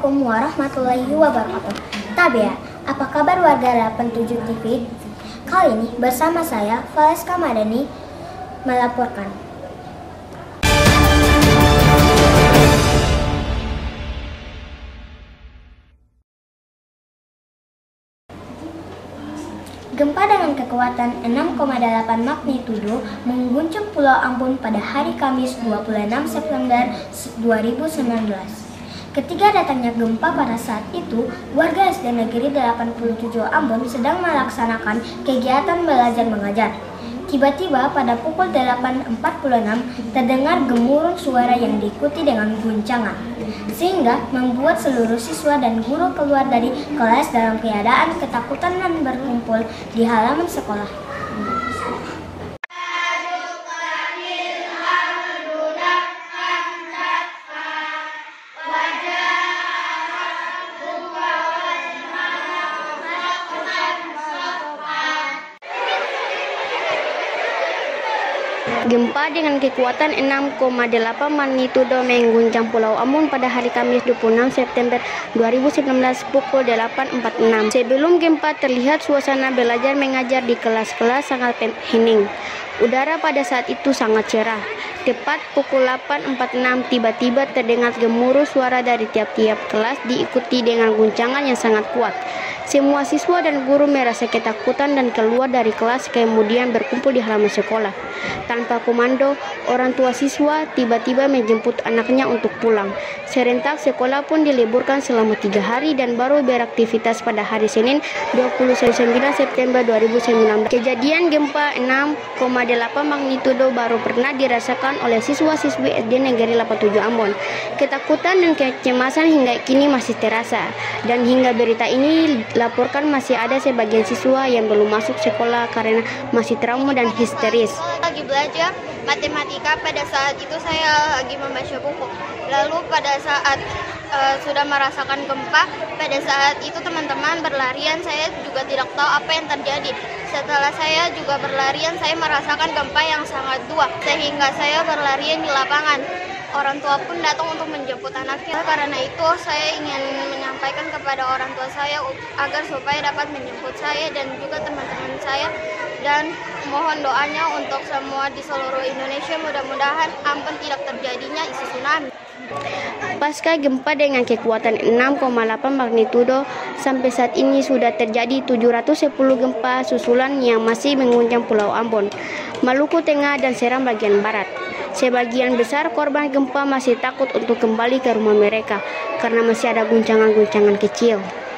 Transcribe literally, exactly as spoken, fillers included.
Assalamualaikum warahmatullahi wabarakatuh. Tabea, apa kabar warga delapan puluh tujuh T V? Kali ini bersama saya, Valeska Madani, melaporkan. Gempa dengan kekuatan enam koma delapan magnitudo mengguncang Pulau Ambon pada hari Kamis dua puluh enam September dua ribu sembilan belas. Ketika datangnya gempa pada saat itu, warga S D Negeri delapan puluh tujuh Ambon sedang melaksanakan kegiatan belajar mengajar. Tiba-tiba pada pukul delapan empat puluh enam terdengar gemuruh suara yang diikuti dengan guncangan, sehingga membuat seluruh siswa dan guru keluar dari kelas dalam keadaan ketakutan dan berkumpul di halaman sekolah. Gempa dengan kekuatan enam koma delapan magnitudo mengguncang Pulau Ambon pada hari Kamis dua puluh enam September dua ribu sembilan belas pukul delapan empat puluh enam. Sebelum gempa terlihat suasana belajar mengajar di kelas-kelas sangat hening. Udara pada saat itu sangat cerah. Tepat pukul delapan empat puluh enam tiba-tiba terdengar gemuruh suara dari tiap-tiap kelas diikuti dengan guncangan yang sangat kuat. Semua siswa dan guru merasa ketakutan dan keluar dari kelas, kemudian berkumpul di halaman sekolah. Tanpa komando, orang tua siswa tiba-tiba menjemput anaknya untuk pulang. Serentak sekolah pun diliburkan selama tiga hari dan baru beraktivitas pada hari Senin dua puluh sembilan September dua ribu sembilan belas. Kejadian gempa enam koma delapan magnitudo baru pernah dirasakan oleh siswa-siswi S D Negeri delapan puluh tujuh Ambon. Ketakutan dan kecemasan hingga kini masih terasa, dan hingga berita ini laporkan masih ada sebagian siswa yang belum masuk sekolah karena masih trauma dan histeris. Lagi belajar matematika, pada saat itu saya lagi membaca buku. Lalu pada saat uh, sudah merasakan gempa, pada saat itu teman-teman berlarian, saya juga tidak tahu apa yang terjadi. Setelah saya juga berlarian, saya merasakan gempa yang sangat dua, sehingga saya berlarian di lapangan. Orang tua pun datang untuk menjemput anaknya. Karena itu saya ingin menyampaikan kepada orang tua saya agar supaya dapat menjemput saya dan juga teman-teman saya, dan mohon doanya untuk semua di seluruh Indonesia, mudah-mudahan Ambon tidak terjadinya isu tsunami. Pasca gempa dengan kekuatan enam koma delapan magnitudo, sampai saat ini sudah terjadi tujuh ratus sepuluh gempa susulan yang masih mengguncang Pulau Ambon, Maluku Tengah dan Seram bagian barat. Sebagian besar korban gempa masih takut untuk kembali ke rumah mereka karena masih ada guncangan-guncangan kecil.